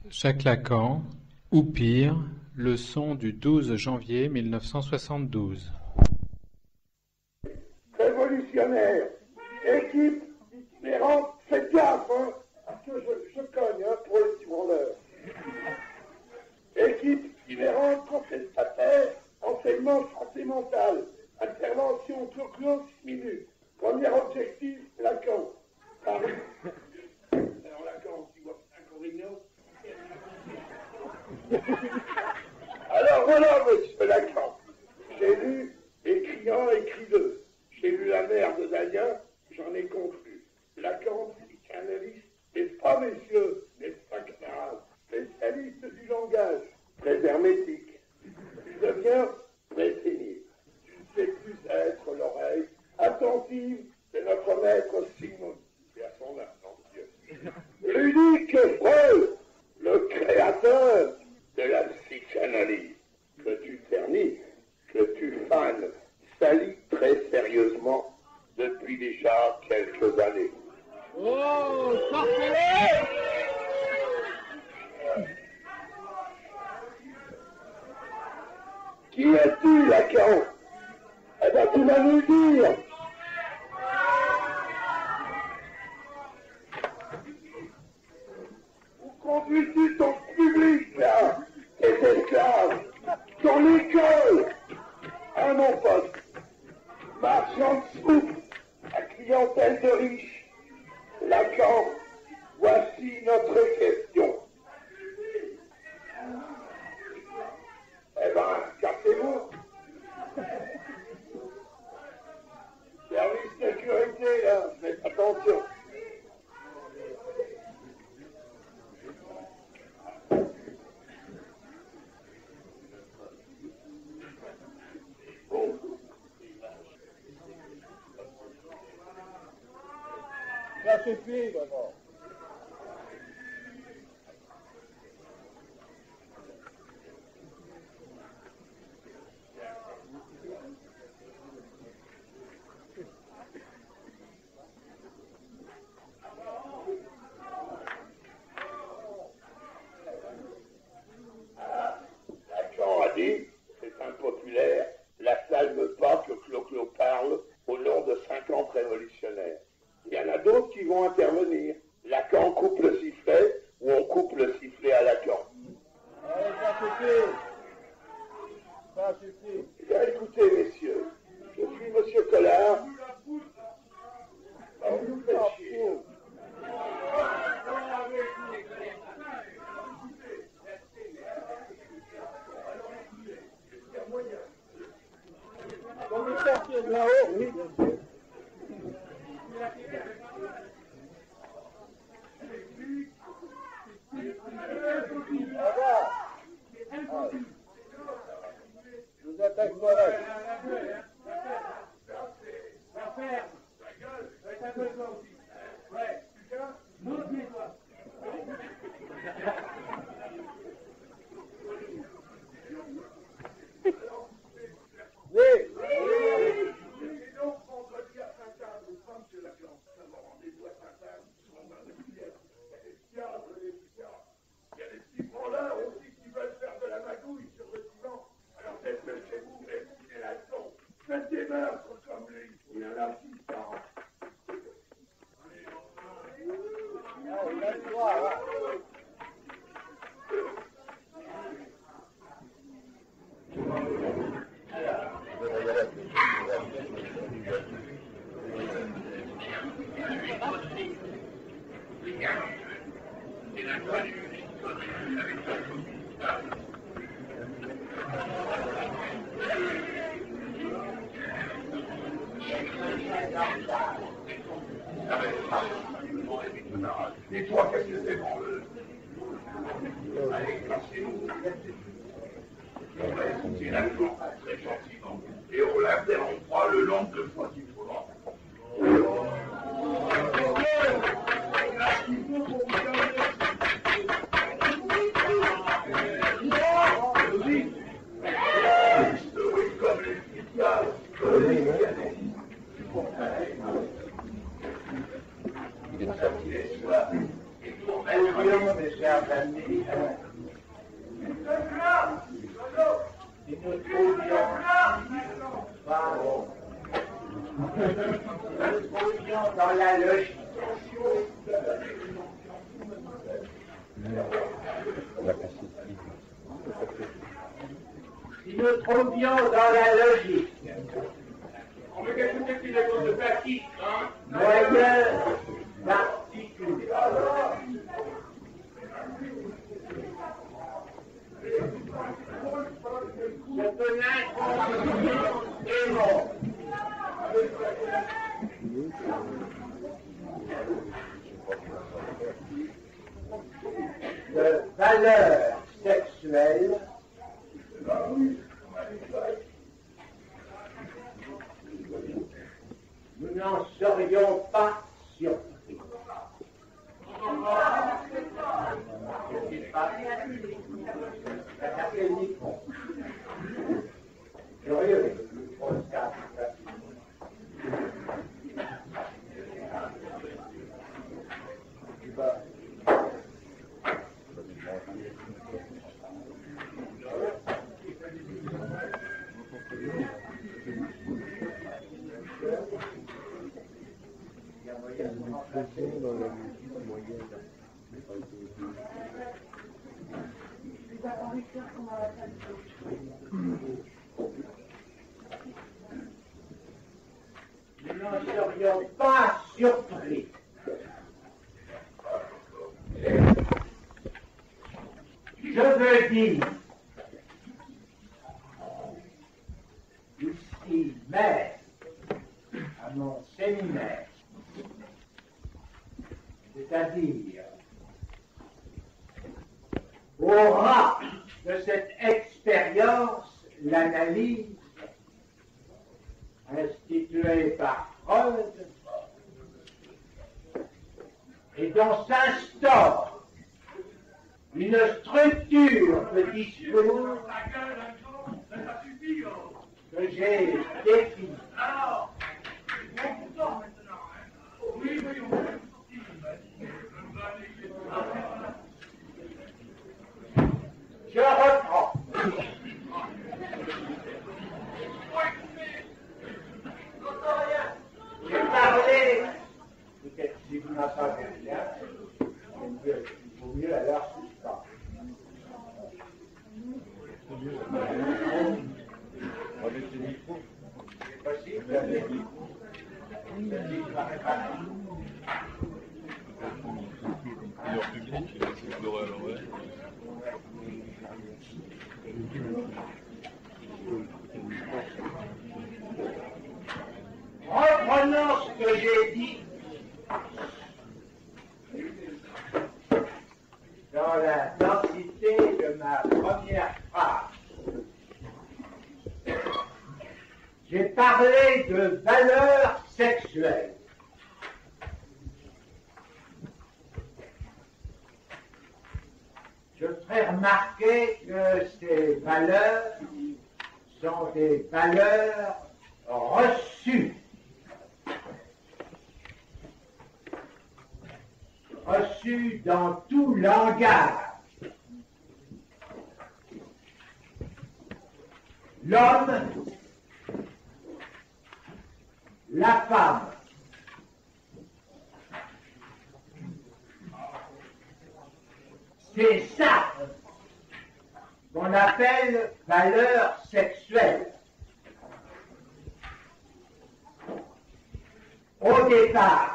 Jacques Lacan, ou pire, leçon du 12 janvier 1972. Révolutionnaire, équipe itinérante, faites gaffe, hein, parce que je cogne pour les branleurs. Équipe itinérante, contestataire, enseignement santé mentale, intervention clos 6 minutes. Premier objectif, Lacan. Alors Lacan, tu vois inconvénient. Alors voilà, monsieur Lacan. J'ai lu Écrit 1, écrit 2. J'ai lu La mère de Dalien, j'en ai conclu. Lacan, psychanalyste, n'est-ce pas, messieurs, n'est-ce pas, camarades, spécialiste du langage, très hermétique. Il devient très pénible. Tu ne sais plus être l'oreille attentive de notre maître Sigmund. Et à son âme, non, Dieu. L'unique Freud, le créateur de la psychanalyse, que tu ternis, que tu fanes, salis très sérieusement depuis déjà quelques années. Oh, sortez-les! Qui es-tu, Lacan? Eh bien, tu vas nous le dire. Où conduis-tu ton public, là, tes esclaves, dans l'école? À mon poste, marchand de soupe, à clientèle de riches. Lacan, voici notre question. Eh ben, cassez-vous. Service sécurité, là, faites attention. Bon. Ça suffit, d'abord. Lacan a dit, c'est impopulaire, la salle veut pas que Clo-Clo parle au nom de 50 révolutionnaires. Il y en a d'autres qui vont intervenir. Lacan coupe le sifflet ou on coupe le sifflet à Lacan. Allez, ça suffit. Ça suffit. Eh bien, écoutez, messieurs, je suis Monsieur Collard. Ah, vous me faites chier. On veut sortir de là-haut, oui, bien sûr. Au revoir. Je vous attaque moi-même. Oui. Et donc, vendredi à Saint-Anne, ou pas, monsieur Lacan, nous avons rendez-vous à Saint-Anne, on va de fièvre. Il y a des petits branleurs aussi qui veulent faire de la magouille sur le divan. Alors faites chez vous, écoutez la leçon. Faites des meurtres comme lui. Il y en a 600. Ah, on a le droit, là. Et toi, qu'est-ce que c'est, branleux? Allez, cassez-vous. On va écouter Lacan très gentiment. Et on l'interrompra le nombre de fois qu'il faudra. Oui, comme les physiciens, il est sorti les soirs et tourne trouvions, mes chers amis, si nous trouvions dans la logique si nous trouvions dans la logique On veut quelque chose qui est de pratique, hein? moyen d'articuler ce que l'inconscient évoque de valeurs sexuelles nous n'en serions pas surpris. Curieux. Nous n'en serions pas surpris. Je veux dire, ici même, à mon séminaire, c'est-à-dire au ras de cette expérience, l'analyse instituée par Freud et dont s'instaure une structure de discours que j'ai définie. Je reprends. J'ai parlé, peut-être si vous n'entendez rien, il vaut mieux alors suspendre. Avec les micros. C'est possible, le micro. Le micro paraît pas mal. Leur public, c'est l'oreille à l'oreille. Reprenons ce que j'ai dit dans la densité de ma première phrase. J'ai parlé de valeurs sexuelles. Je ferai remarquer que ces valeurs sont des valeurs reçues. Reçues dans tout langage. L'homme, la femme, c'est ça qu'on appelle valeur sexuelle. Au départ,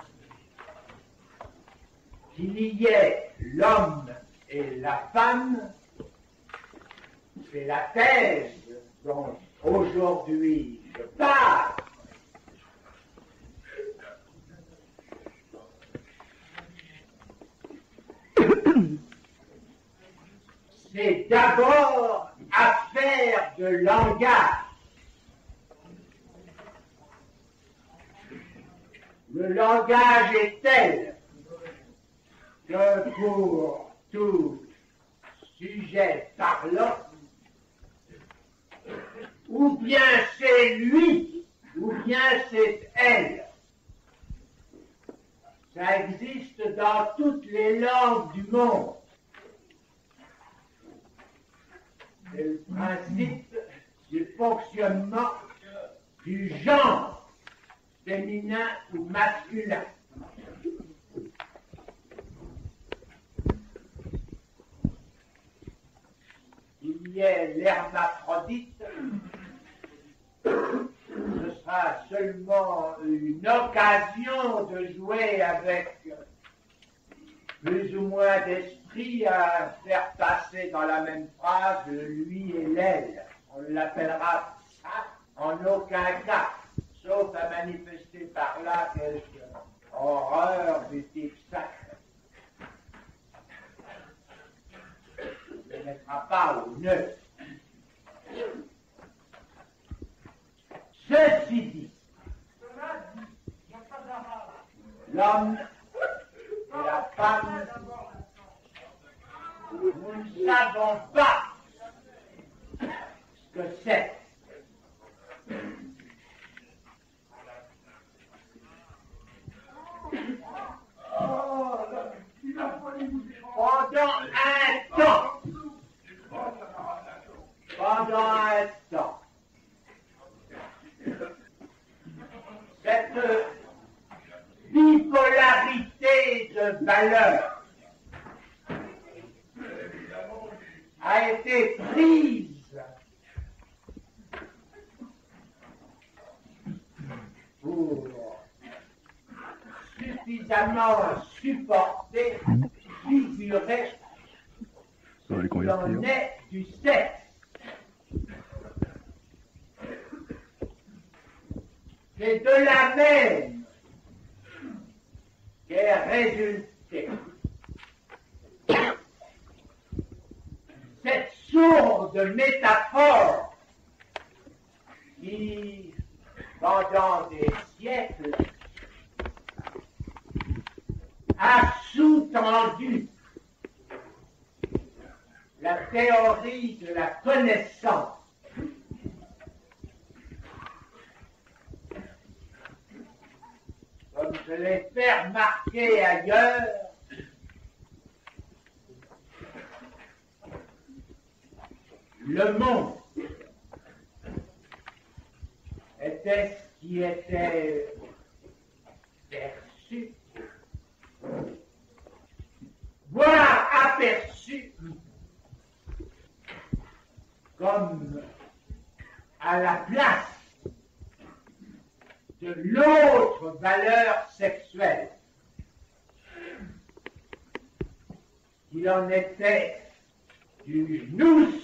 qu'il y ait l'homme et la femme, c'est la thèse dont aujourd'hui je parle. C'est d'abord affaire de langage. Le langage est tel que pour tout sujet parlant, ou bien c'est lui, ou bien c'est elle. Ça existe dans toutes les langues du monde. C'est le principe du fonctionnement du genre féminin ou masculin. Il y ait l'hermaphrodite, ce sera seulement une occasion de jouer avec plus ou moins d'esprit à faire passer dans la même phrase le lui et l'elle. On l'appellera ça en aucun cas, sauf à manifester par là quelque horreur du type sacré. On ne mettra pas au neutre. Ceci dit, l'homme et la femme, nous ne savons pas ce que c'est. Pendant un temps, cette bipolarité de valeurs a été prise pour suffisamment supporter, figurer ce qu'il en est du sexe. C'est de la même qu'est résultée cette sourde métaphore qui, pendant des siècles, a sous-tendu la théorie de la connaissance. Comme je l'ai fait remarquer ailleurs, le monde était ce qui était perçu, voire aperçu, comme à la place de l'autre valeur sexuelle. Il en était du nous,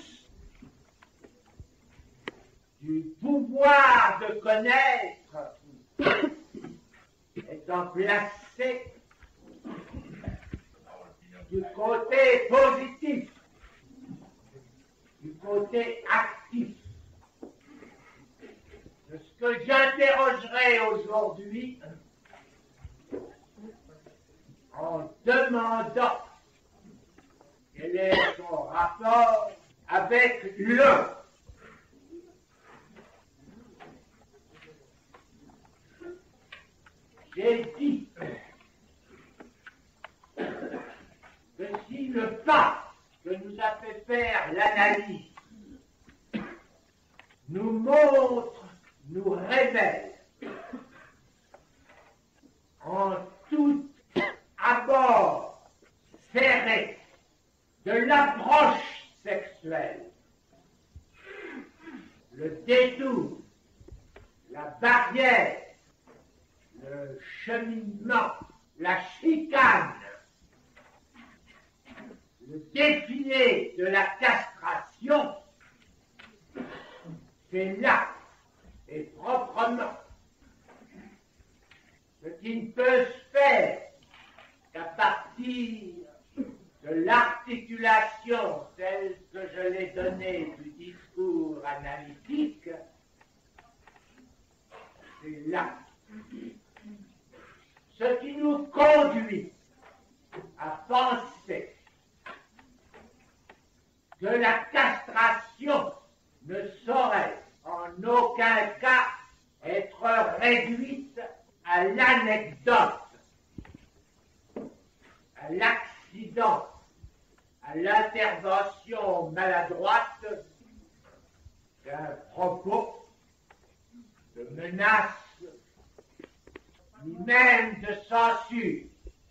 du pouvoir de connaître, étant placé du côté positif, du côté actif. De ce que j'interrogerai aujourd'hui en demandant quel est son rapport avec l'un. J'ai dit que si le pas que nous a fait faire l'analyse nous montre, nous révèle en tout abord serré de l'approche sexuelle, le détour, la barrière, le cheminement, la chicane, le défilé de la castration, c'est là et proprement ce qui ne peut se faire qu'à partir de l'articulation telle que je l'ai donnée du discours analytique, c'est là ce qui nous conduit à penser que la castration ne saurait en aucun cas être réduite à l'anecdote à l'accident, à l'intervention maladroite d'un propos, de menace, ni même de censure.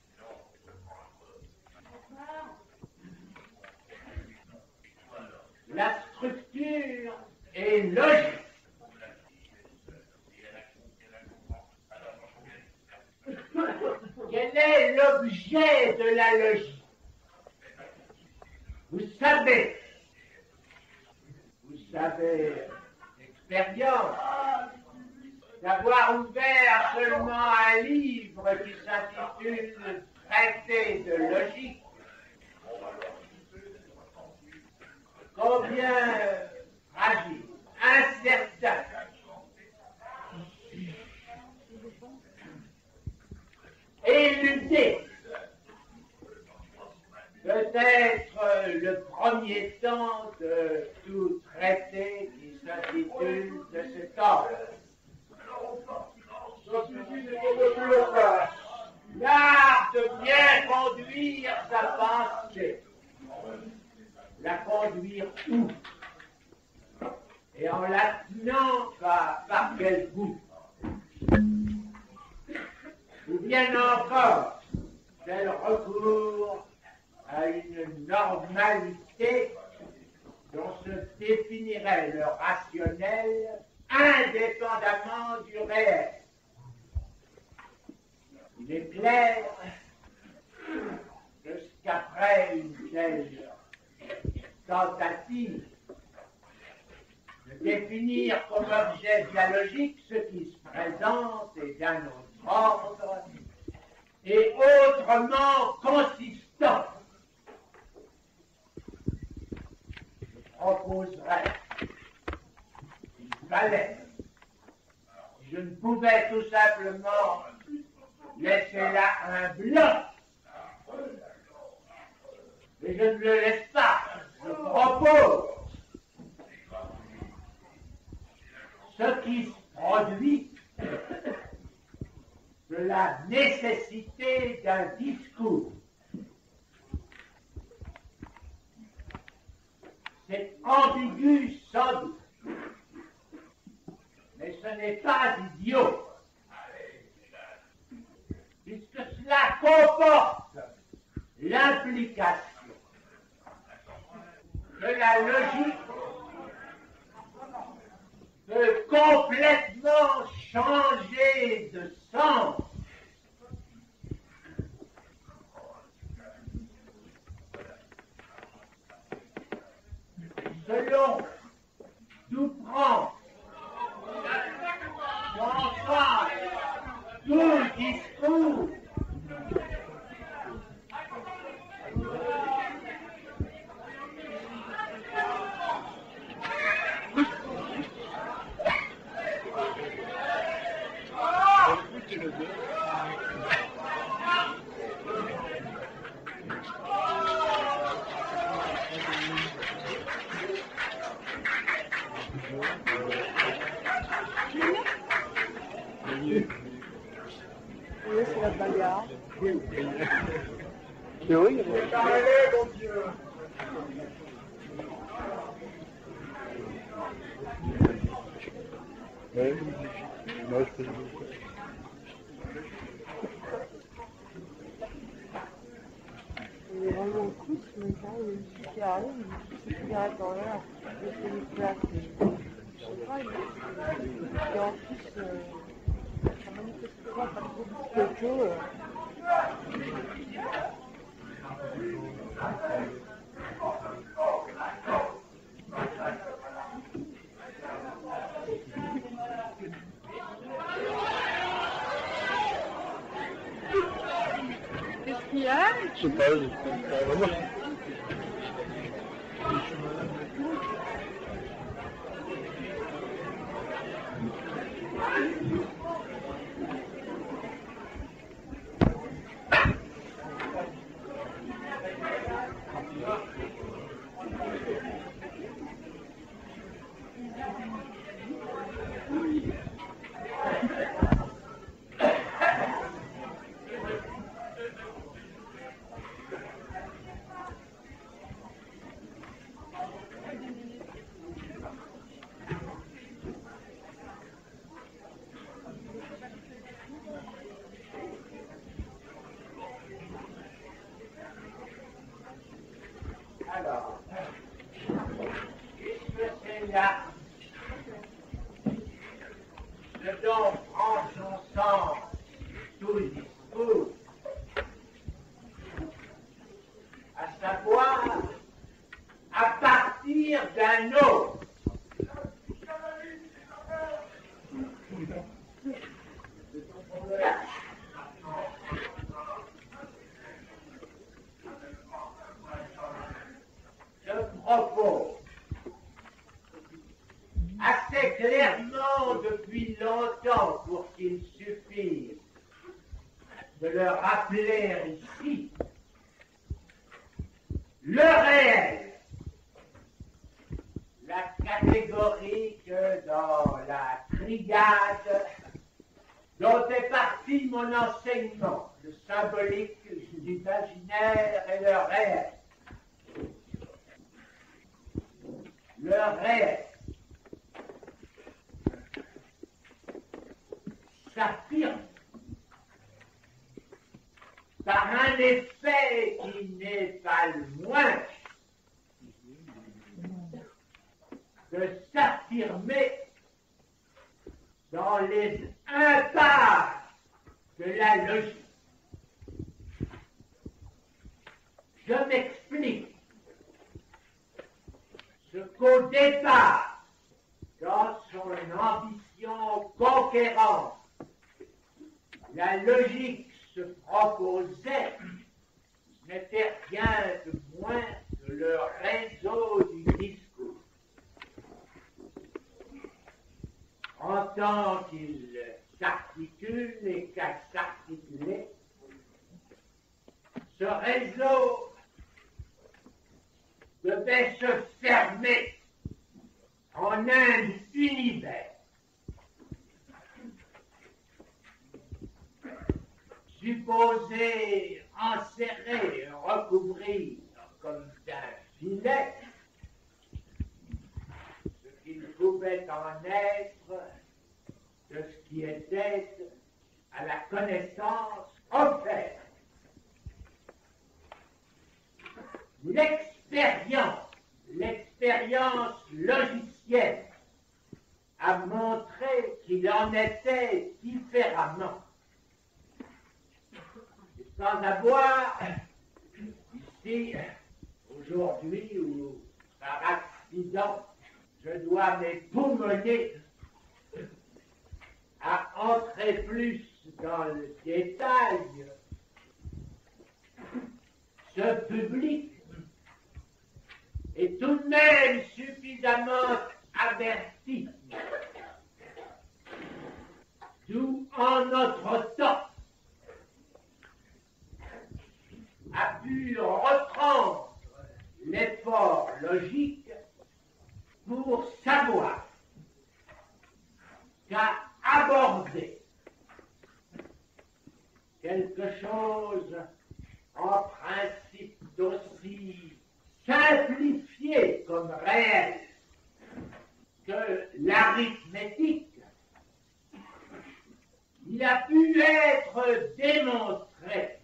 La structure est logique. Quel est l'objet de la logique? Vous savez d'expérience, d'avoir ouvert seulement un livre qui s'intitule Traité de logique, combien fragile, incertain, éludé, peut-être le premier temps de tout traité qui s'intitule de cet ordre. L'art de bien conduire sa pensée. La conduire où? Et en la tenant par quel bout? Ou bien encore, tel recours à une normalité dont se définirait le rationnel indépendamment du réel. Il est clair que qu'après une telle tentative de définir comme objet de la logique ce qui se présente est d'un autre ordre et autrement consistant. Je proposerais qu'il fallait, si je ne pouvais tout simplement laisser là un blanc, mais je ne le laisse pas, je propose ce qui se produit de la nécessité d'un discours. C'est ambigu sans doute, mais ce n'est pas idiot, puisque cela comporte l'implication que la logique peut complètement changer de sens. Selon d'où prend l'ensemble, tout discours Oui, c'est la bagarre. Oui. Oui, Mon Dieu. Ouais, moi je peux. il est vraiment au coude, ce mec-là, il y a une fille qui arrive, il met ses cigarettes dans l'air, il fait des plaques. Je sais pas, et en plus, ça manifeste pas par beaucoup de photos. Qu'est-ce qu'il y a? Je sais pas, vraiment. savoir à partir d'un autre. Je propose assez clairement depuis longtemps pour qu'il suffise de le rappeler ici, le réel, la catégorie que dans la triade dont est parti mon enseignement, le symbolique, l'imaginaire et le réel. Le réel s'affirme par un effet qui n'est pas le moins de s'affirmer dans les impasses de la logique. Je m'explique. Ce qu'au départ, dans son ambition conquérante, la logique se proposait, n'était rien de moins que le réseau du discours. En tant qu'il s'articule et qu'à s'articuler, ce réseau devait se fermer en un univers. Supposé enserrer, recouvrir comme d'un filet ce qu'il pouvait en être de ce qui était à la connaissance offerte. L'expérience logicielle a montré qu'il en était différemment. Et sans avoir, ici, aujourd'hui, ou par accident, je dois m'époumoner à entrer plus dans le détail, ce public est tout de même suffisamment averti, d'où en notre temps a pu reprendre l'effort logique pour savoir qu'à aborder quelque chose en principe d'aussi simplifié comme réel que l'arithmétique, il a pu être démontré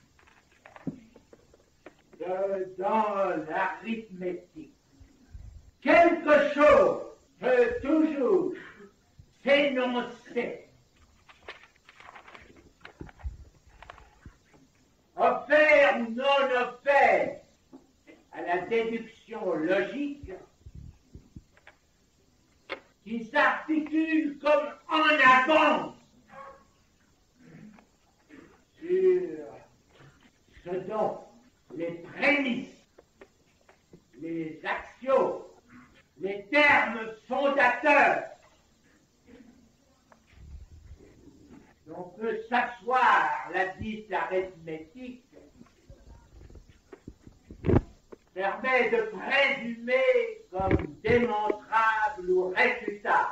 que dans l'arithmétique, quelque chose peut toujours s'énoncer, offert ou non offert à la déduction logique, qui s'articule comme en avance sur ce dont les prémices, les axiomes, les termes fondateurs dont peut s'asseoir la dite arithmétique permet de présumer comme démontrable ou réfutable.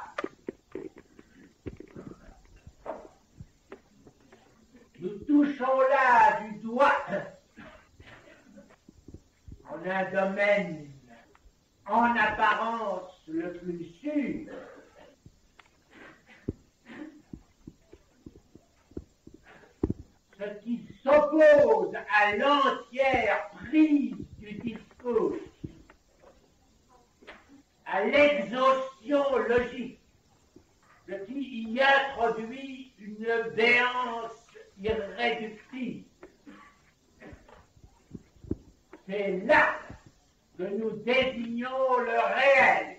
Nous touchons là du doigt en un domaine en apparence le plus sûr, ce qui s'oppose à l'entière prise du discours, à l'exhaustion logique, ce qui y introduit une béance irréductible. c'est là que nous désignons le réel.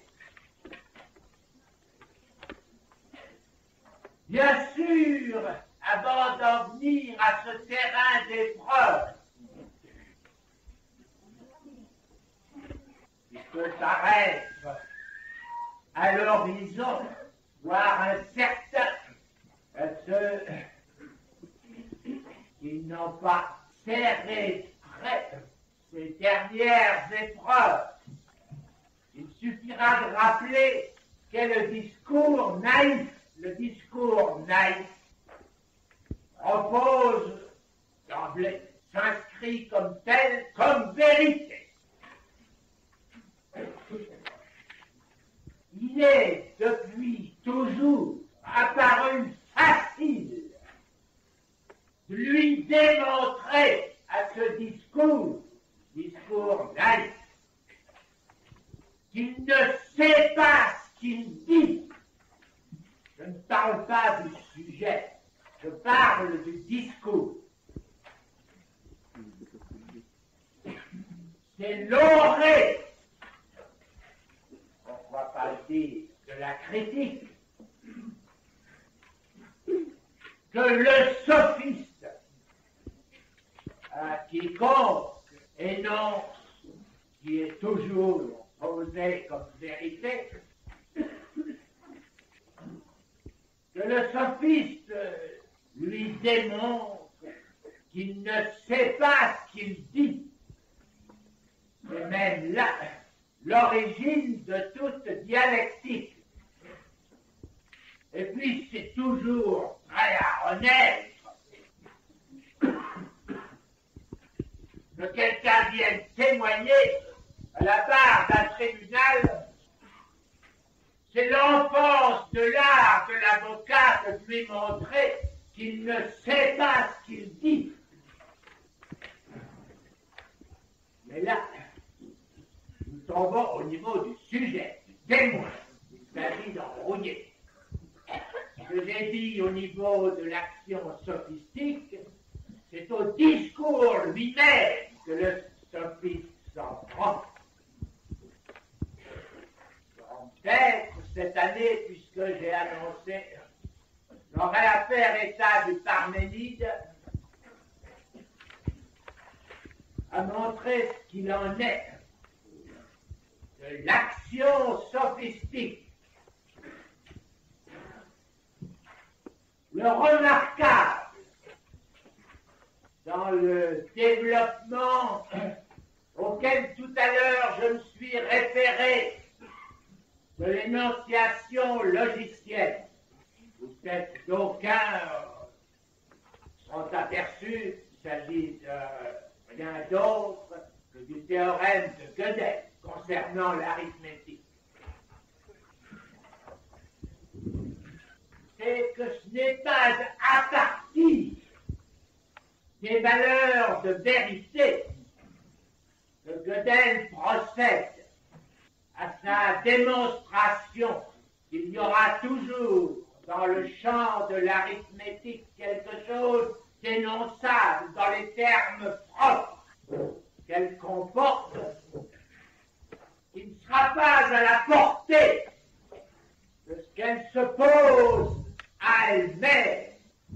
Bien sûr, avant d'en venir à ce terrain d'épreuve, il peut paraître à l'horizon, voire incertain, à ceux qui n'ont pas serré près ces dernières épreuves. Il suffira de rappeler qu'est le discours naïf. Le discours naïf repose d'emblée, s'inscrit comme tel, comme vérité. Il est depuis toujours apparu facile de lui démontrer à ce discours naïf, qu'il ne sait pas ce qu'il dit. Je ne parle pas du sujet, je parle du discours. C'est l'orée, on ne va pas le dire, de la critique, que le sophiste, à quiconque énonce qui est toujours posé comme vérité, que le sophiste lui démontre qu'il ne sait pas ce qu'il dit. C'est même là l'origine de toute dialectique. Et puis c'est toujours très à renaître que quelqu'un vienne témoigner à la barre d'un tribunal. C'est l'enfance de l'art de l'avocat de lui montrer qu'il ne sait pas ce qu'il dit. Mais là, nous tombons au niveau du sujet, du témoin. Il s'agit d'embrouiller. Ce que j'ai dit au niveau de l'action sophistique, c'est au discours lui-même que le sophiste s'en prend. Peut-être cette année, puisque j'ai annoncé, j'aurai à faire état du Parménide, à montrer ce qu'il en est de l'action sophistique. Le remarquable dans le développement auquel tout à l'heure je me suis référé de l'énonciation logicielle, où peut-être d'aucuns sont aperçus qu'il s'agit de rien d'autre que du théorème de Gödel concernant l'arithmétique. C'est que ce n'est pas à partir des valeurs de vérité que Gödel procède à sa démonstration qu'il y aura toujours dans le champ de l'arithmétique quelque chose d'énonçable dans les termes propres qu'elle comporte, qui ne sera pas à la portée de ce qu'elle se pose à elle-même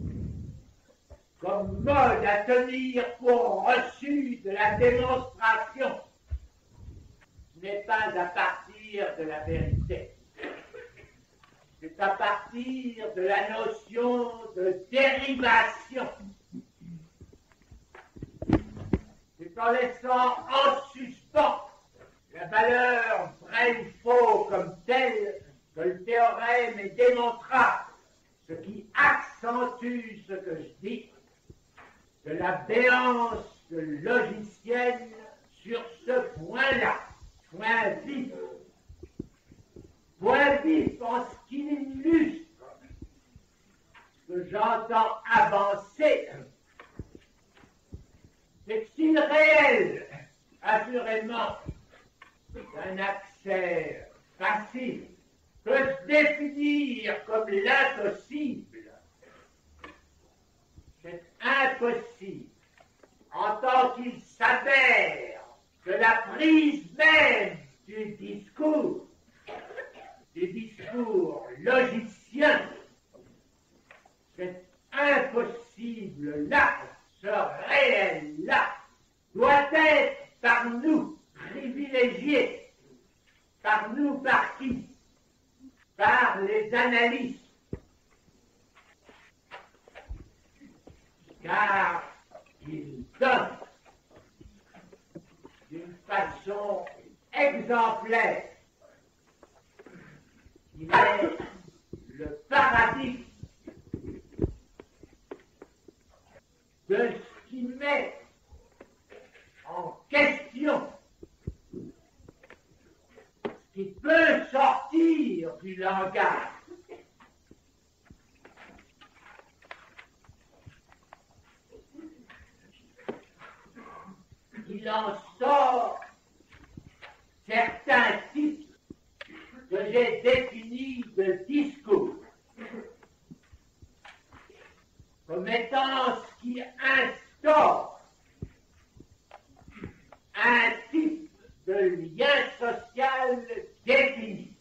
comme mode à tenir pour reçu de la démonstration. Ce n'est pas à partir de la vérité, c'est à partir de la notion de dérivation. C'est en laissant en suspens la valeur vraie ou faux comme telle que le théorème est démontrable, ce qui accentue ce que je dis, de la béance logicienne sur ce point-là. Point vif en ce qui illustre ce que j'entends avancer, c'est que si le réel, assurément, est un accès facile, peut se définir comme l'impossible, c'est impossible en tant qu'il s'avère de la prise même du discours logicien, cet impossible-là, ce réel-là, doit être par nous privilégié, par nous par qui? Par les analystes. Car ils donnent d'une façon exemplaire. Il est le paradigme de ce qui met en question ce qui peut sortir du langage. Il en sort certains types que j'ai définis de discours comme étant ce qui instaure un type de lien social défini.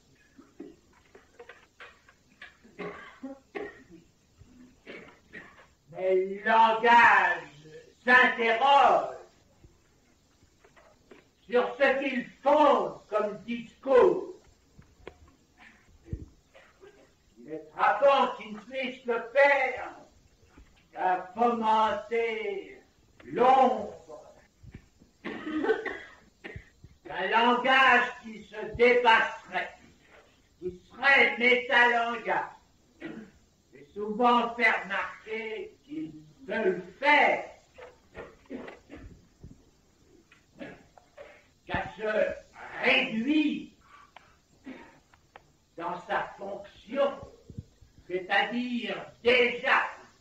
Mais le langage s'interroge sur ce qu'ils font comme discours. Il est frappant qu'ils ne puissent le faire qu'à fomenter l'ombre d'un langage qui se dépasserait, qui serait métalangage, et souvent faire remarquer qu'ils veulent faire qu'à se réduire dans sa fonction, c'est-à-dire déjà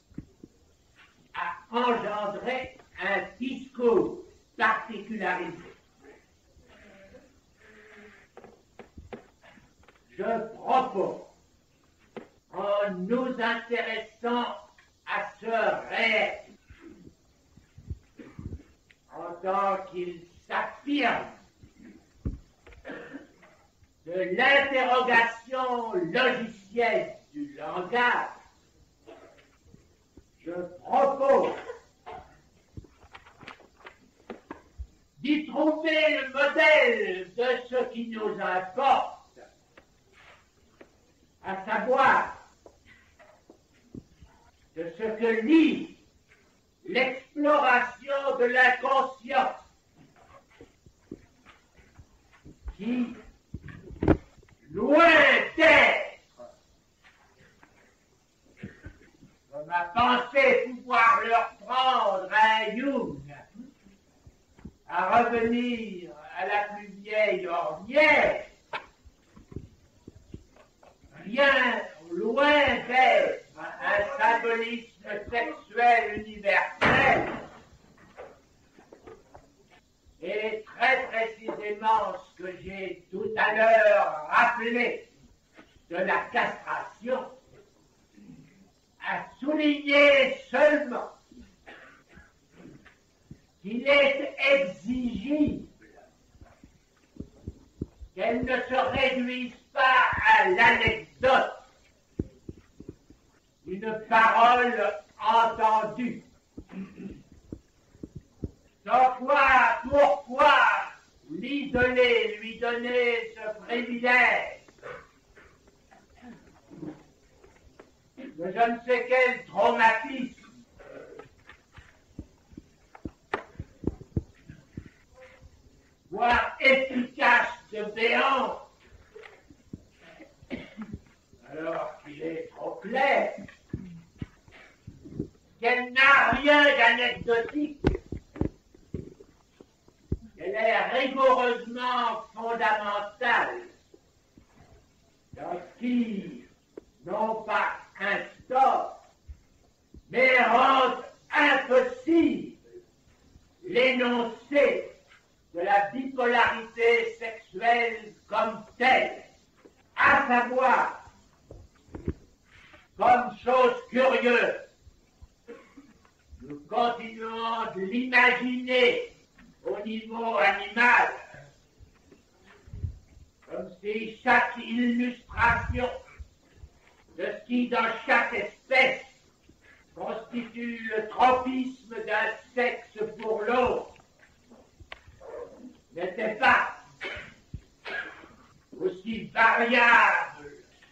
à engendrer un discours particularisé. Je propose, en nous intéressant à ce réel, en tant qu'il s'affirme de l'interrogation logicielle du langage, je propose d'y trouver le modèle de ce qui nous importe, à savoir de ce que lie l'exploration de l'inconscient qui, loin d'être, comme a pensé pouvoir leur prendre à Jung, à revenir à la plus vieille ornière, rien loin d'être un symbolisme sexuel universel, et très précisément ce que j'ai tout à l'heure rappelé de la castration, à souligner seulement qu'il est exigible qu'elle ne se réduise pas à l'anecdote d'une parole entendue. Sans quoi, pourquoi l'isoler, lui donner ce privilège de je ne sais quel traumatisme, voire efficace de béance, alors qu'il est trop clair qu'elle n'a rien d'anecdotique, qu'elle est rigoureusement fondamentale dans ce qui, non pas instaure, mais rend impossible l'énoncé de la bipolarité sexuelle comme telle, à savoir, comme chose curieuse, nous continuons de l'imaginer au niveau animal, comme si chaque illustration de ce qui dans chaque espèce constitue le tropisme d'un sexe pour l'autre n'était pas aussi variable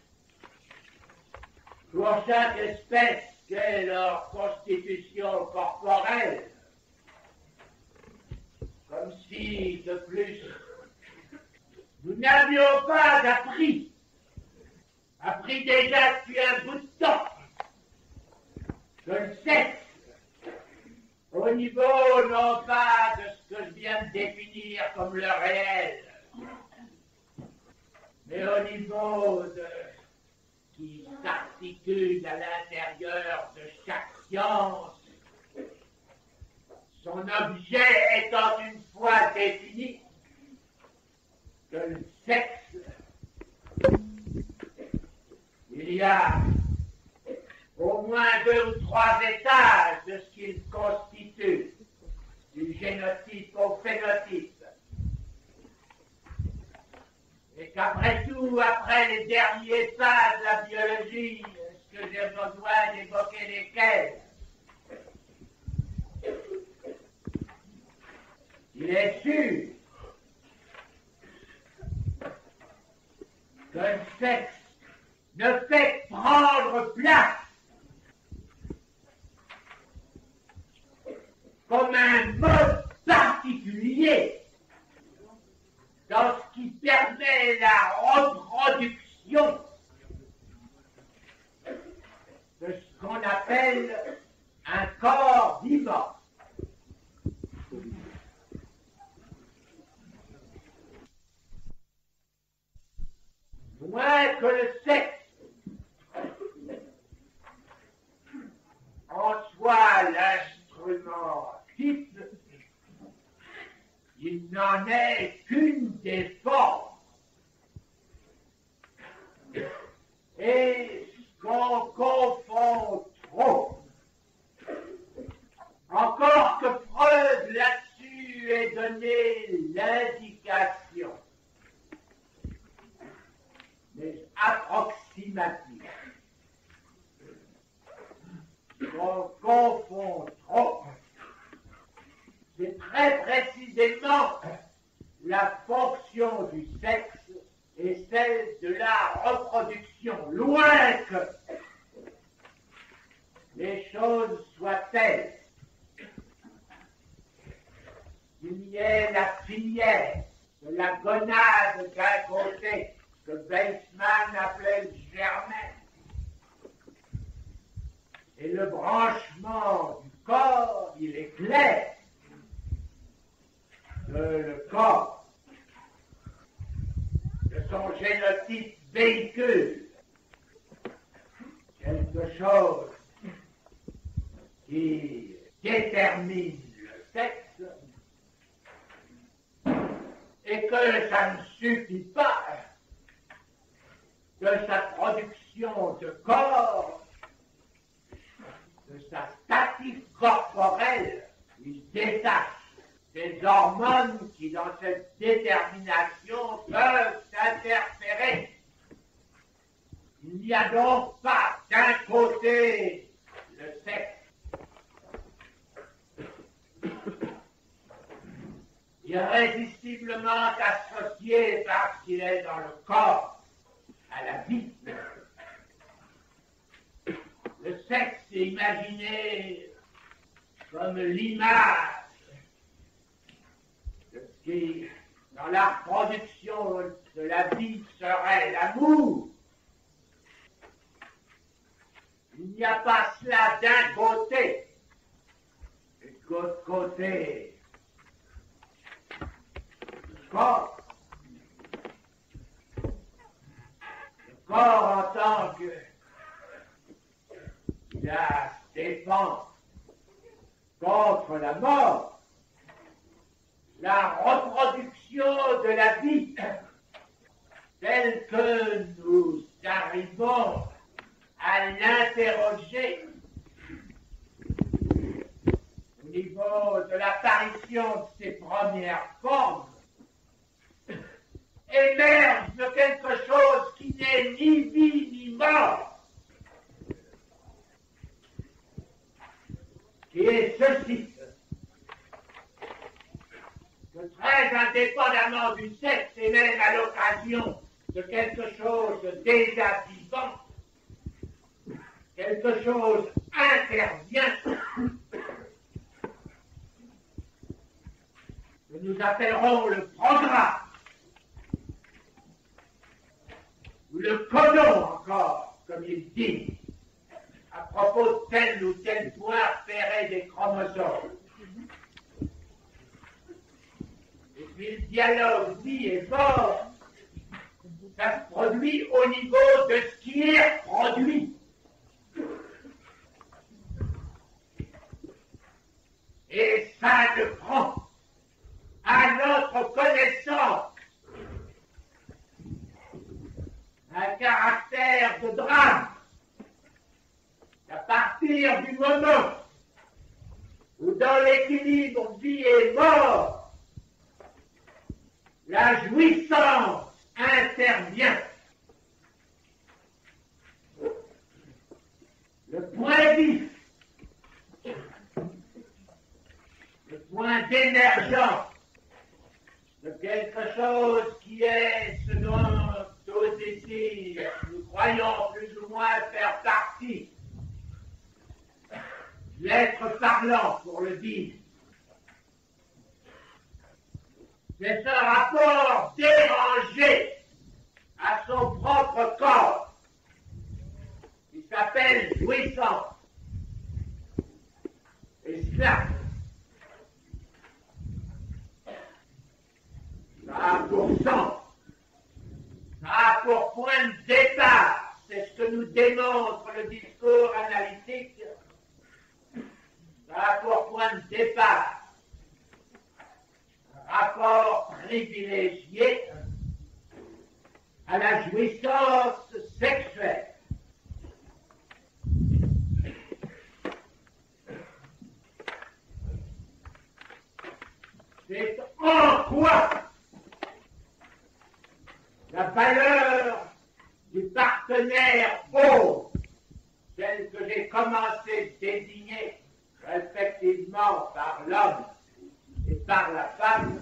pour chaque espèce qu'est leur constitution corporelle, comme si, de plus, nous n'avions pas appris déjà depuis un bout de temps, que le sexe, au niveau non pas de ce que je viens de définir comme le réel, mais au niveau de ce qui s'articule à l'intérieur de chaque science, son objet étant une fois défini, que le sexe, il y a au moins 2 ou 3 étages de ce qu'il constitue, du génotype au phénotype. Et qu'après tout, après les derniers pas de la biologie, est-ce que j'ai besoin d'évoquer lesquels? Il est sûr que le sexe ne fait que prendre place comme un mode particulier dans ce qui permet la reproduction de ce qu'on appelle un corps vivant. Moins que le sexe en soit l'instrument type, il n'en est qu'une des formes. Et ce qu'on confond trop, encore que Freud là-dessus ait donné l'indication, mais approximative, qu'on confond trop, c'est très précisément la fonction du sexe et celle de la reproduction, loin que les choses soient telles qu'il y ait la filière de la gonade d'un côté, que Weissmann appelait le germain, et le branchement du corps, il est clair que le corps, de son génotype véhicule quelque chose qui détermine le sexe, et que ça ne suffit pas de sa production de corps, de sa statique corporelle, il détache des hormones qui, dans cette détermination, peuvent s'interférer. Il n'y a donc pas d'un côté le sexe irrésistiblement associé parce qu'il est dans le corps à la vie. Le sexe est imaginé comme l'image de ce qui, dans la reproduction de la vie, serait l'amour. Il n'y a pas cela d'un côté, et de l'autre côté, le corps. Le corps en tant que il a à se défendre contre la mort, la reproduction de la vie telle que nous arrivons à l'interroger. Nous niveau de l'apparition de ces premières formes, émerge de quelque chose qui n'est ni vie ni mort, qui est ceci, que très indépendamment du sexe et même à l'occasion de quelque chose de déjà vivant, quelque chose intervient que nous appellerons le programme, ou le codon encore, comme il dit, à propos de tel ou tel point ferré des chromosomes. Et puis le dialogue vie et mort, ça se produit au niveau de ce qui est produit. Et ça ne prend à notre connaissance un caractère de drame à partir du moment où dans l'équilibre vie et mort, la jouissance intervient. Le point vif, le point d'émergence de quelque chose qui est ce dont ici nous croyons plus ou moins faire partie. L'être parlant, pour le dire. C'est ce rapport dérangé à son propre corps qui s'appelle jouissance. Et cela, ça a pour sens, ça a pour point de départ, c'est ce que nous démontre le discours analytique, ça a pour point de départ un rapport privilégié à la jouissance sexuelle. C'est en quoi la valeur du partenaire haut, tel que j'ai commencé de désigner respectivement par l'homme et par la femme,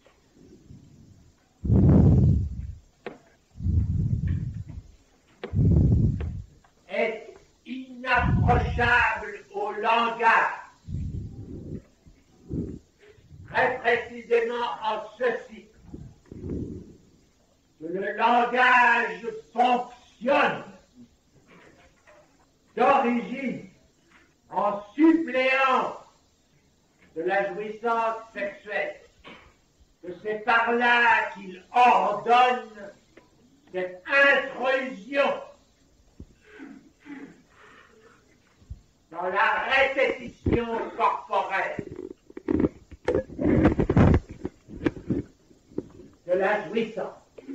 est inapprochable au langage. Très précisément en ceci, que le langage fonctionne d'origine en suppléance de la jouissance sexuelle, que c'est par là qu'il ordonne cette intrusion dans la répétition corporelle de la jouissance.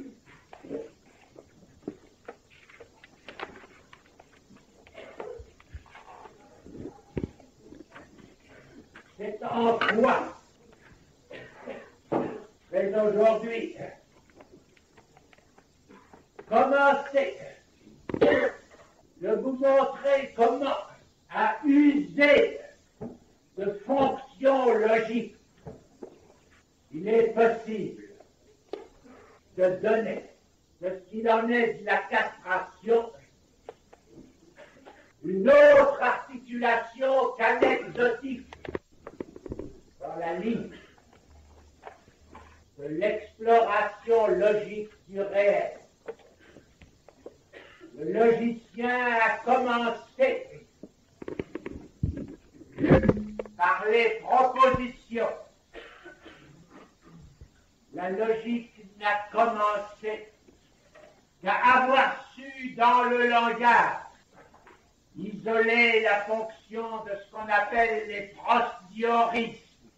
C'est en quoi mais aujourd'hui commencer de vous montrer comment à user de fonctions logiques il est possible de donner de ce qu'il en est de la castration une autre articulation qu'anecdotique dans la ligne de l'exploration logique du réel. Le logicien a commencé par les propositions. La logique n'a commencé qu'à avoir su dans le langage isoler la fonction de ce qu'on appelle les prostiorismes.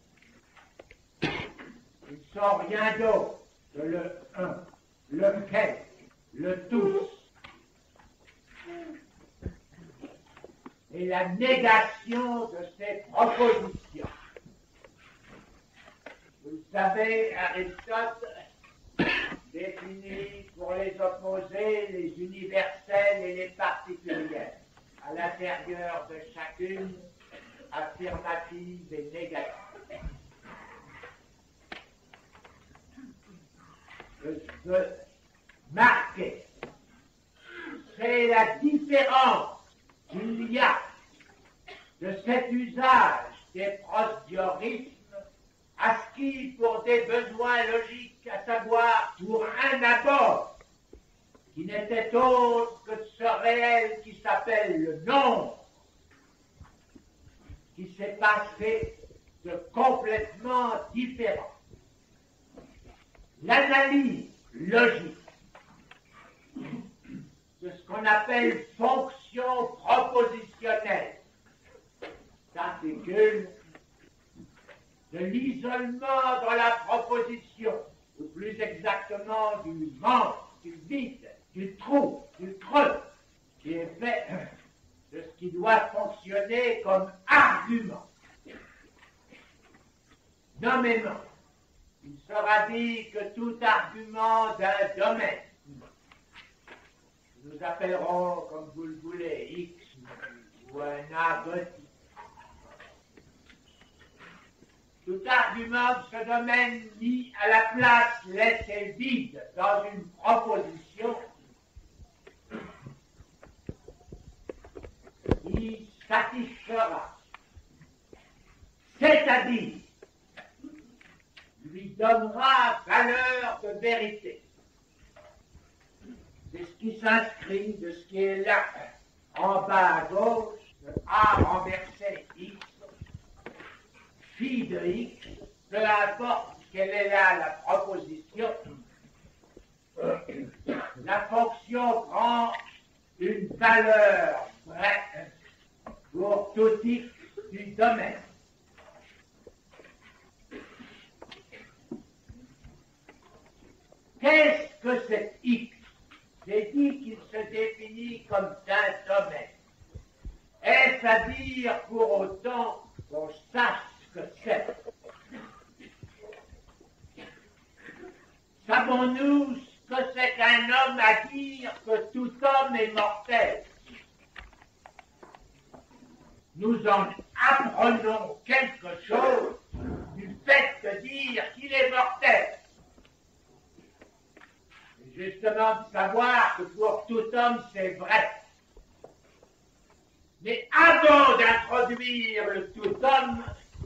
Ils ne sont rien d'autre que le un, lequel, le tous. Et la négation de ces propositions. Vous le savez, Aristote définit pour les opposés les universels et les particuliers, à l'intérieur de chacune, affirmative et négative. Ce que je veux marquer, c'est la différence qu'il y a de cet usage des prosdiorismes à ce qui, pour des besoins logiques, à savoir pour un abord, qui n'était autre que ce réel qui s'appelle le nombre, qui s'est passé de complètement différent. L'analyse logique de ce qu'on appelle fonction propositionnelle s'articule de l'isolement dans la proposition, ou plus exactement du manque, du vide, du trou, du creux, qui est fait de ce qui doit fonctionner comme argument. Nommément, il sera dit que tout argument d'un domaine, nous appellerons, comme vous le voulez, X ou un A gothique, tout argument de ce domaine mis à la place laissé vide dans une proposition qui satisfera, c'est-à-dire lui donnera valeur de vérité. C'est ce qui s'inscrit de ce qui est là, en bas à gauche, de A renversé X, phi de X, peu importe quelle est là la proposition, la fonction prend une valeur vraie pour tout X du domaine. Qu'est-ce que c'est X? J'ai dit qu'il se définit comme un domaine. Est-ce à dire pour autant qu'on sache ce que c'est? Savons-nous ce que c'est qu'un homme à dire que tout homme est mortel? Nous en apprenons quelque chose du fait de dire qu'il est mortel. Et justement de savoir que pour tout homme c'est vrai. Mais avant d'introduire le tout homme,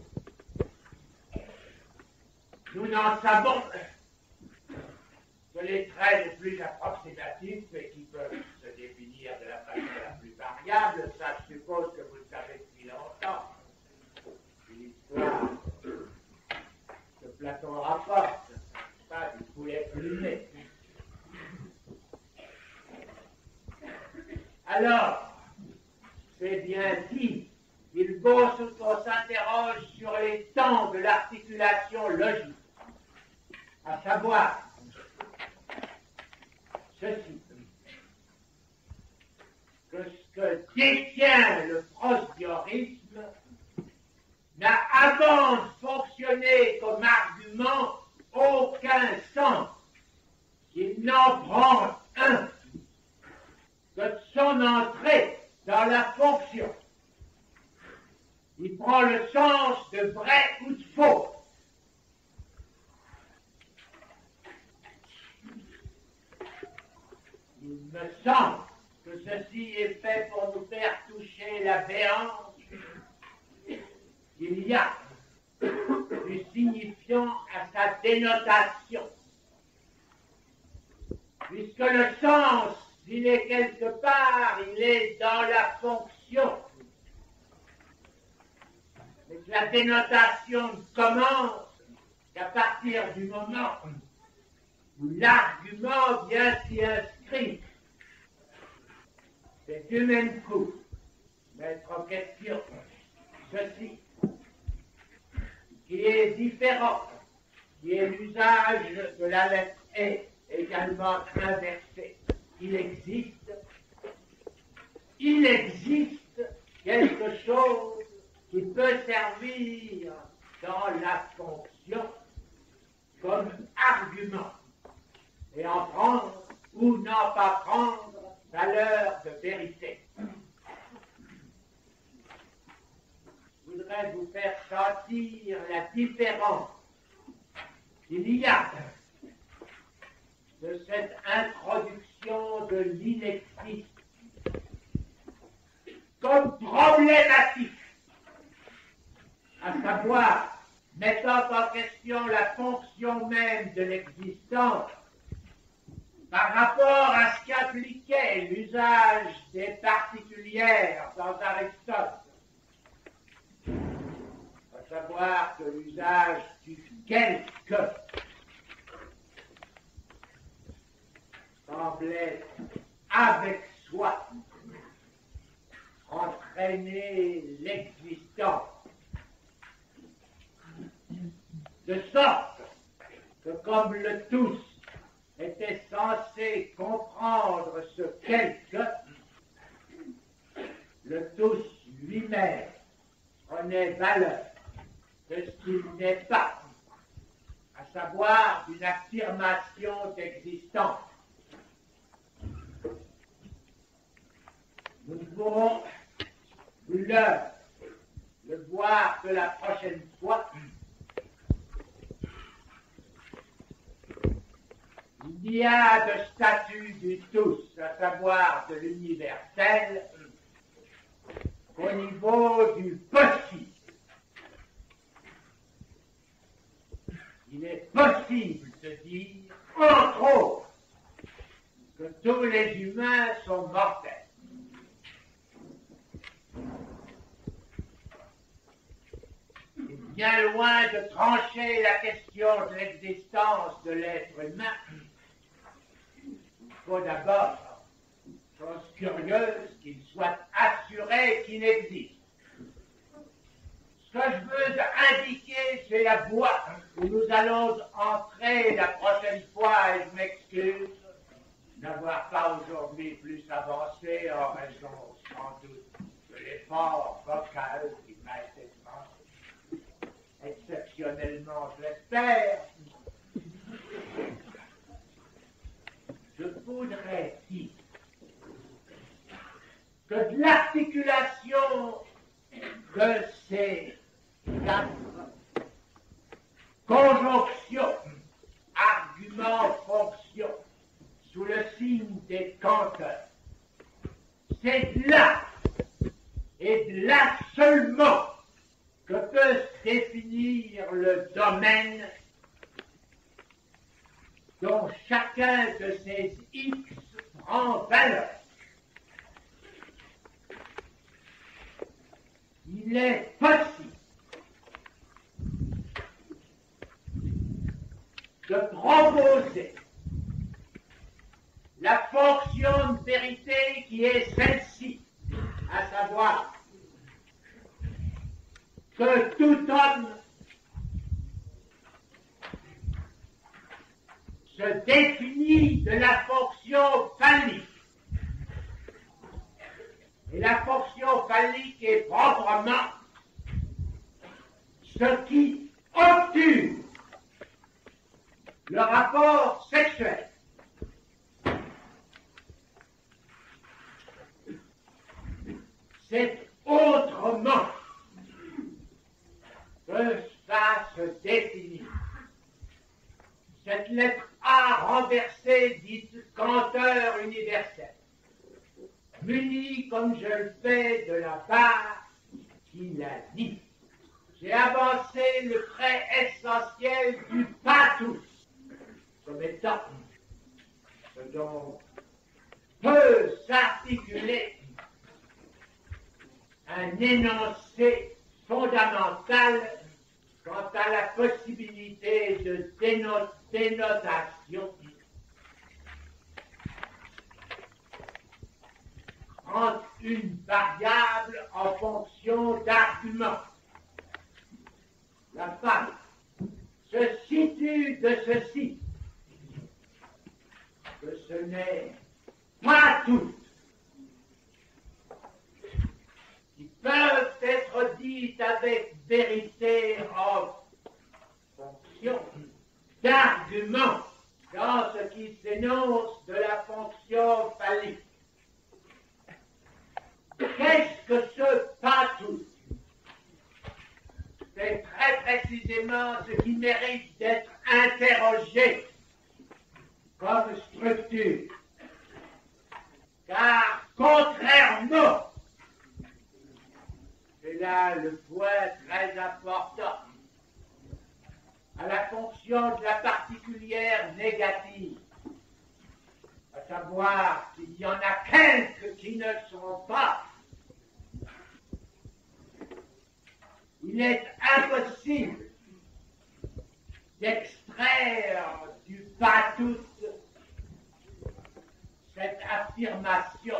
nous n'en savons que les traits les plus approximatifs et qui peuvent se définir de la façon la plus variable. Ça, je suppose que vous le savez depuis longtemps. L'histoire que Platon rapporte, pas du poulet plumé. Alors, c'est bien dit, il faut qu'on s'interroge sur les temps de l'articulation logique, à savoir ceci, que ce que détient le prosdiorisme n'a avant de fonctionner comme argument aucun sens. Il n'en prend un que de son entrée dans la fonction. Il prend le sens de vrai ou de faux. Il me semble que ceci est fait pour nous faire toucher la béance qu'il y a du signifiant à sa dénotation. Puisque le sens, s'il est quelque part, il est dans la fonction. Mais que la dénotation ne commence qu'à partir du moment où l'argument vient s'y inscrire. C'est du même coup mettre en question ceci, qui est différent, qui est l'usage de la lettre E, également inversée. Il existe quelque chose qui peut servir dans la fonction comme argument et en prendre ou n'en pas prendre valeur de vérité. Je voudrais vous faire sentir la différence qu'il y a de cette introduction de l'inexistence comme problématique, à savoir mettant en question la fonction même de l'existence par rapport à ce qu'impliquait l'usage des particulières dans Aristote, à savoir que l'usage du quelque semblait avec soi entraîner l'existence, de sorte que comme le tous était censé comprendre ce quelque, le tous lui-même prenait valeur de ce qu'il n'est pas, à savoir d'une affirmation d'existence. Nous pourrons le voir que la prochaine fois. Il y a de statut du tous, à savoir de l'universel, au niveau du possible. Il est possible de dire, entre autres, que tous les humains sont mortels. Et bien loin de trancher la question de l'existence de l'être humain, il faut d'abord, chose curieuse, qu'il soit assuré qu'il existe. Ce que je veux indiquer, c'est la voie où nous allons entrer la prochaine fois, et je m'excuse d'avoir pas aujourd'hui plus avancé en raison sans doute de l'effort vocal qui m'a été fait, exceptionnellement, je l'espère. Je voudrais dire que de l'articulation de ces 4 conjonctions, arguments, fonctions, sous le signe des canteurs, c'est de là, et de là seulement, que peut se définir le domaine dont chacun de ces X prend valeur. Il est possible de proposer la fonction de vérité qui est celle-ci, à savoir que tout homme se définit de la fonction phallique. Et la fonction phallique est proprement ce qui obture le rapport sexuel. C'est autrement que ça se définit. Cette lettre A renversée dite canteur universel, muni comme je le fais de la part qui la dit. J'ai avancé le trait essentiel du pathos comme étant ce dont peut s'articuler un énoncé fondamental quant à la possibilité de dénotation entre une variable en fonction d'arguments. La femme se situe de ceci, que ce n'est pas toutes qui peuvent être dites avec vérité en fonction d'arguments dans ce qui s'énonce de la fonction phallique. Qu'est-ce que ce pathos? C'est très précisément ce qui mérite d'être interrogé comme structure. Car contrairement, c'est là le point très important, à la fonction de la particulière négative, à savoir qu'il y en a quelques qui ne sont pas, il est impossible d'extraire du pathos cette affirmation.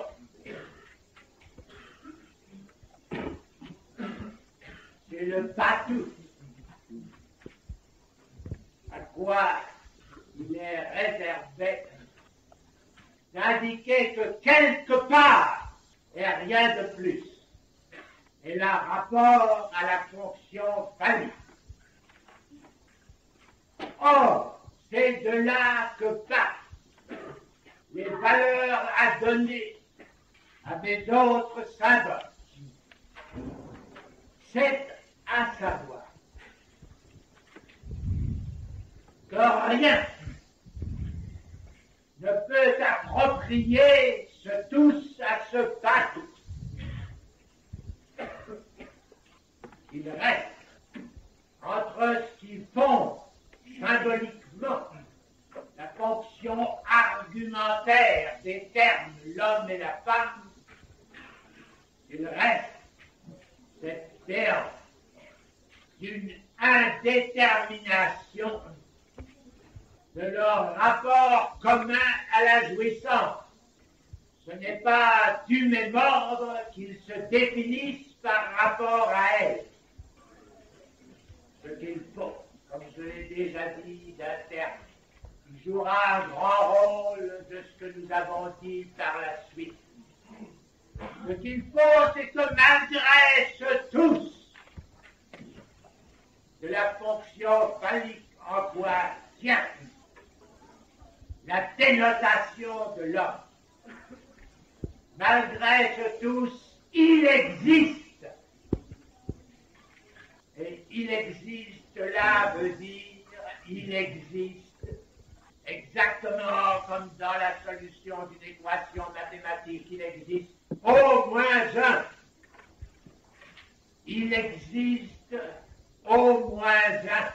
C'est le pathos à quoi il est réservé d'indiquer que quelque part, et rien de plus, elle a rapport à la fonction phallique. Or, c'est de là que partent les valeurs à donner à mes autres symboles. C'est à savoir que rien ne peut approprier ce tous à ce pathos. Il reste entre ce qui fonde symboliquement la fonction argumentaire des termes l'homme et la femme, il reste cette séance d'une indétermination de leur rapport commun à la jouissance. Ce n'est pas du même ordre qu'ils se définissent par rapport à elle. Ce qu'il faut, comme je l'ai déjà dit, d'un terme qui jouera un grand rôle de ce que nous avons dit par la suite. Ce qu'il faut, c'est que malgré ce tous de la fonction phallique en quoi tient la dénotation de l'homme, malgré ce tous, il existe. Et il existe là veut dire il existe exactement comme dans la solution d'une équation mathématique, il existe au moins un. Il existe au moins un.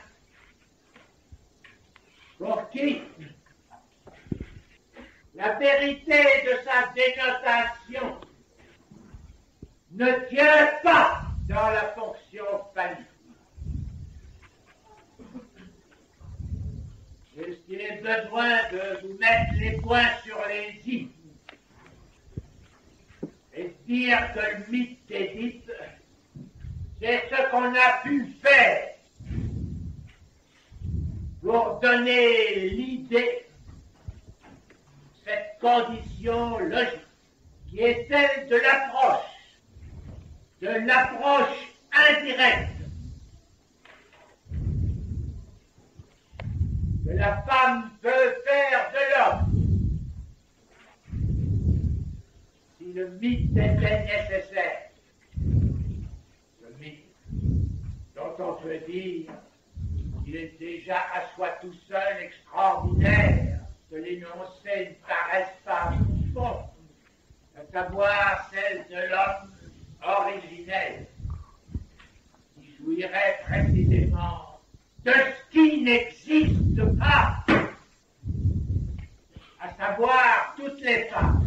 Pour qui la vérité de sa dénotation ne tient pas dans la fonction phallique. Est-ce qu'il est besoin de vous mettre les points sur les i et dire que le mythe d'Édipe, c'est ce qu'on a pu faire pour donner l'idée, cette condition logique, qui est celle de l'approche indirecte que la femme peut faire de l'homme. Si le mythe était nécessaire, le mythe dont on peut dire qu'il est déjà à soi tout seul extraordinaire, que l'énoncé ne paraisse pas bon, à savoir celle de l'homme originel, qui jouirait précisément de ce qui n'existe pas, à savoir toutes les femmes,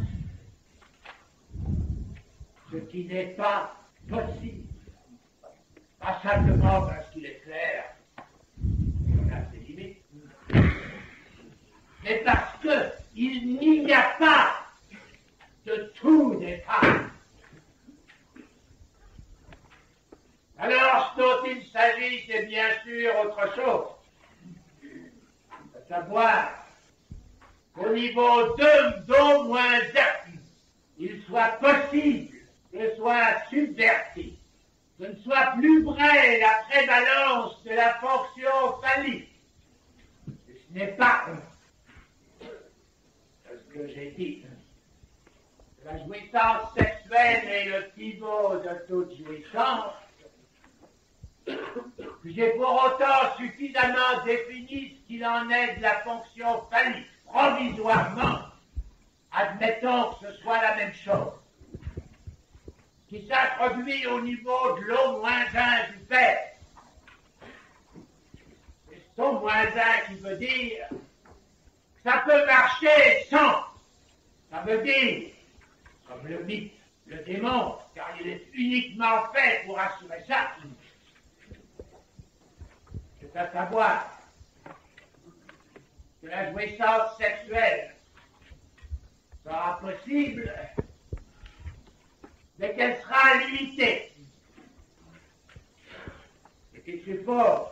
ce qui n'est pas possible, pas simplement parce qu'il est clair, on a ses limites, mais parce qu'il n'y a pas de tout des femmes. Alors, ce dont il s'agit, c'est bien sûr autre chose. À savoir qu'au niveau d'au moins un, il soit possible que soit subverti, que ne soit plus vrai la prévalence de la fonction phallique, n'est pas ce que j'ai dit. La jouissance sexuelle est le pivot de toute jouissance. J'ai pour autant suffisamment défini ce qu'il en est de la fonction phallique, provisoirement. Admettons que ce soit la même chose, qui s'introduit au niveau de l'O-1 du père. C'est cet O-1 qui veut dire que ça peut marcher sans. Ça veut dire, comme le mythe le démontre, car il est uniquement fait pour assurer ça, c'est à savoir que la jouissance sexuelle sera possible, mais qu'elle sera limitée. Ce qui suppose,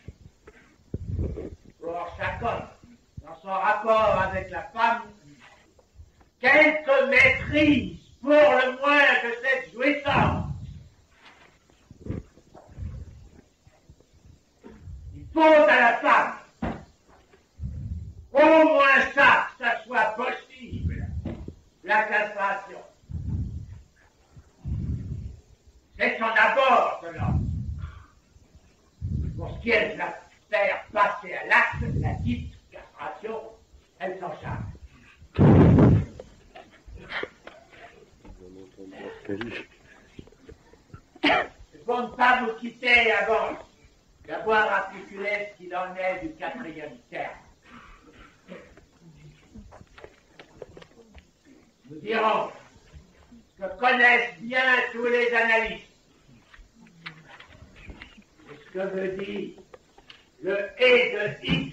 pour chacun, dans son rapport avec la femme, quelque maîtrise, pour le moins, de cette jouissance. Il faut à la femme au moins ça, que ça soit possible, la castration. C'est son abord de l'homme. Pour ce qui est de la faire passer à l'acte, la dite castration, elle s'en charge. Pour ne pas vous quitter avant d'avoir articulé ce qu'il en est du quatrième terme. Nous dirons ce que connaissent bien tous les analystes. C'est ce que veut dire le et de X.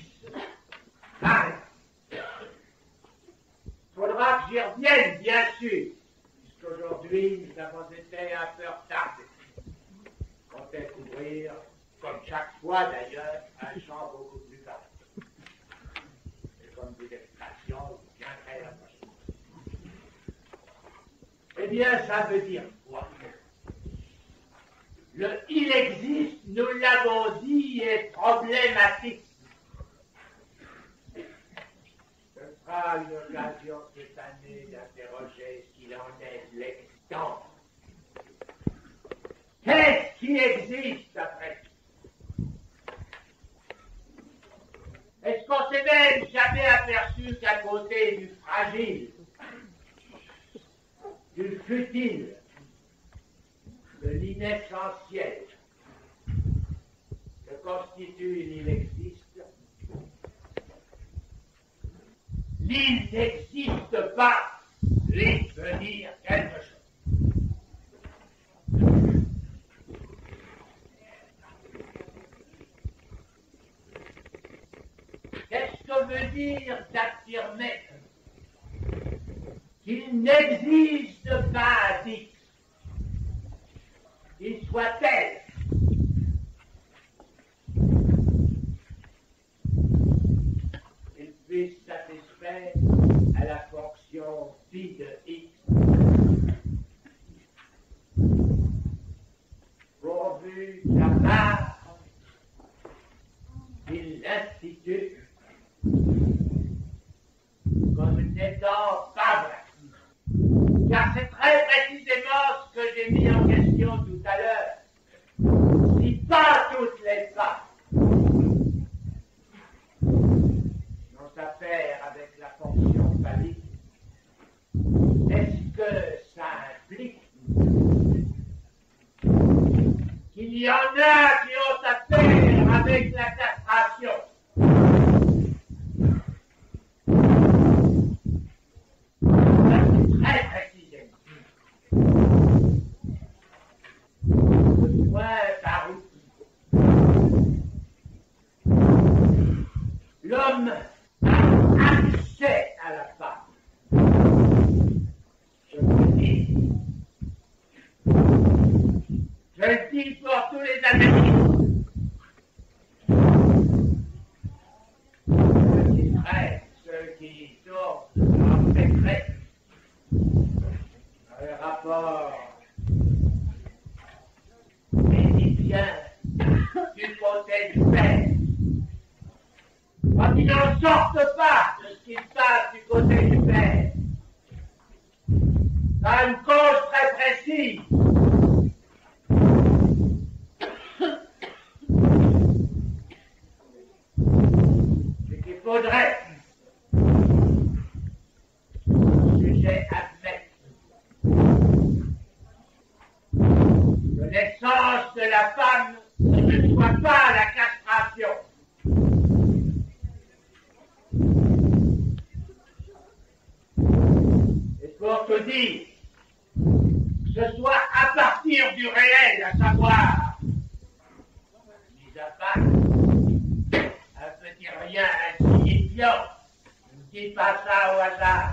Il faudra que j'y revienne, bien sûr, puisqu'aujourd'hui nous avons été un peu retardés. On comptait couvrir, comme chaque fois d'ailleurs, un champ beaucoup plus vaste. Et comme vous l'expression, vous tiendrez la prochaine. Eh bien, ça veut dire quoi? Le « il existe », nous l'avons dit, est problématique. Ce sera une occasion cette année d'interroger ce qu'il en est de l'existence. Qu'est-ce qui existe après tout? Est-ce qu'on s'est même jamais aperçu qu'à côté du fragile, du futile, de l'inessentiel, que constitue l'il existe, l'il n'existe pas, l'il veut dire quelque chose. Qu'est-ce que veut dire d'affirmer qu'il n'existe pas d'X, qu'il soit tel, qu'il puisse satisfaire à la fonction phi de X, pourvu que la part qu'il l'institue comme n'étant pas vrai. Car c'est très précisément ce que j'ai mis en question tout à l'heure. Si pas toutes les parts n'ont affaire avec la fonction phallique, est-ce que ça implique qu'il y en a qui ont affaire avec la castration? Très précisément. Le point par où l'homme a accès à la femme. Je le dis. Je le dis pour tous les analystes. Je dirais ceux qui tournent en secret le rapport médicien du côté du père. Quand il en pas de ce qui se passe du côté du père. Ça a une cause très précise. C'est qu'il faudrait le sujet admettre que l'essence de la femme ne soit pas la castration. Et pour te dire, que ce soit à partir du réel, à savoir, mis à part un petit rien ainsi idiot, je ne dis pas ça au hasard.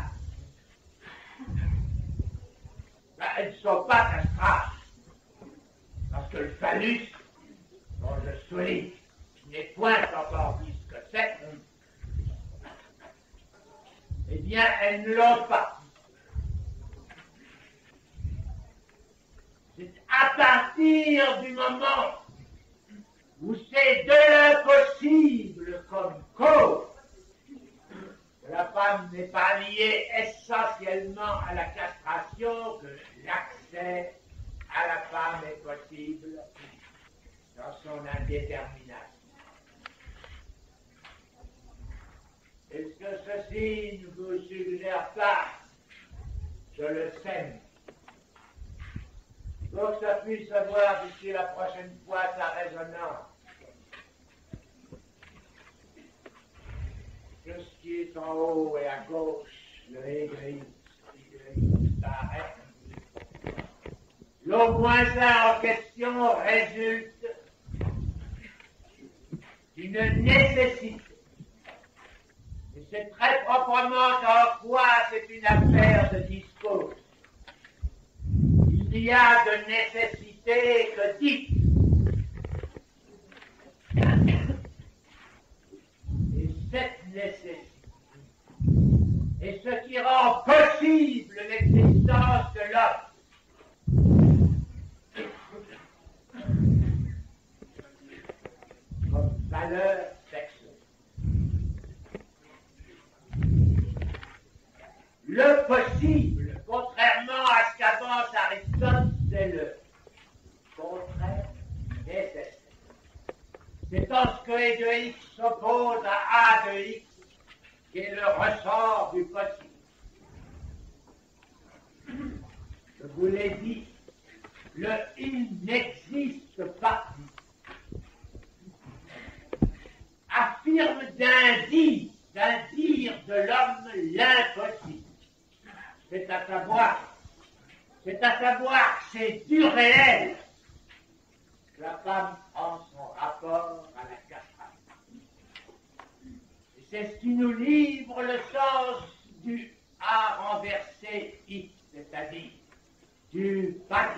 Ben, elles ne sont pas castrables. Parce que le phallus, dont je souligne, n'est point encore dit ce que c'est, eh bien, elles ne l'ont pas. C'est à partir du moment où c'est de l'impossible comme cause que la femme n'est pas liée essentiellement à la castration que l'accès à la femme est possible dans son indétermination. Est-ce que ceci ne vous suggère pas, je le sais, pour que ça puisse avoir d'ici la prochaine fois sa résonance, que ce qui est en haut et à gauche, le aigri, s'arrête. L'au moins ça en question résulte d'une nécessité. Et c'est très proprement en quoi c'est une affaire de discours. Il n'y a de nécessité que dite. Et cette nécessité est ce qui rend possible l'existence de l'homme. Comme valeur sexuelle. Le possible, contrairement à ce qu'avance Aristote, c'est le contraire nécessaire. C'est en ce que E de X s'oppose à A de X qui est le ressort du possible. Je vous l'ai dit, le il n'existe pas affirme d'un dire de l'homme l'impossible. C'est à savoir que c'est du réel que la femme prend son rapport à la castration. Et c'est ce qui nous livre le sens du A renversé X, c'est-à-dire du pas.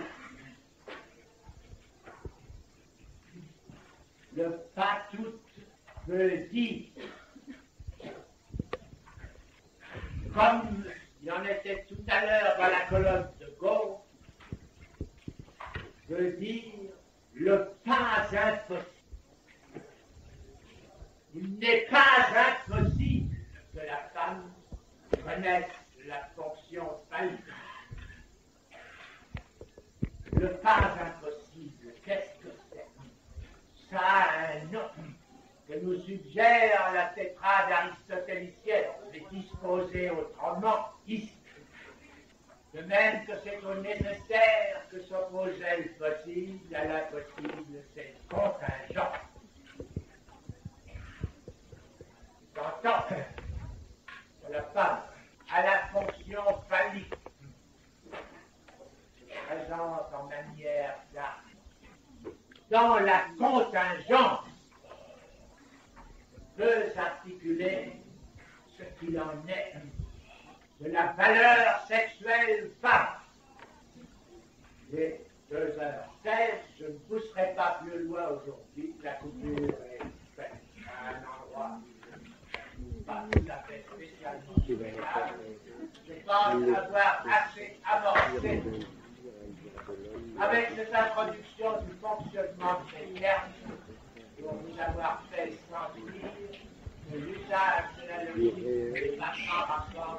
Le pas tout veut dire, comme il y en était tout à l'heure dans la colonne de gauche, veut dire le pas impossible. Il n'est pas impossible que la femme connaisse la fonction phallique. Le pas impossible, qu'est-ce que c'est? Ça a un nom que nous suggère la tétrade aristotélicienne, mais disposée autrement ici. De même que c'est au nécessaire que s'opposait le possible, à l'impossible, c'est le contingent. J'entends que la femme a la fonction phallique, présente en manière d'arme. Dans la contingence, peut s'articuler ce qu'il en est de la valeur sexuelle femme. Il est 2h16, je ne pousserai pas plus loin aujourd'hui, la coupure est faite à un endroit pas tout à fait spécialement spécial. Je pense avoir assez avancé avec cette introduction du fonctionnement de ces termes pour vous avoir fait sentir que l'usage de la Les machins rassemblent